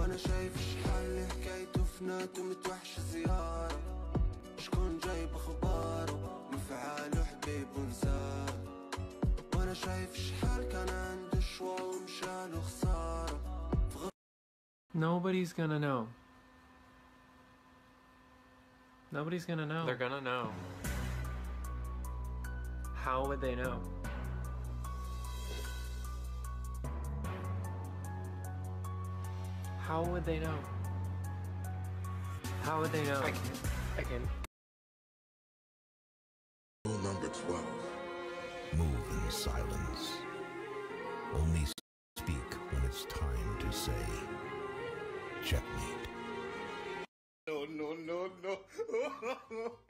وانا شايف شحال اللي حكايته فنات ومتوحش زيارة، شكون جايب اخباره مفعال وحبيب ونساه، وانا شايف شحال كان عنده شوا ومشالو خسارة. Nobody's gonna know. Nobody's gonna know. They're gonna know. How would they know? How would they know? How would they know? I can. Rule number 12. Move in silence. Only speak when it's time to say checkmate. No.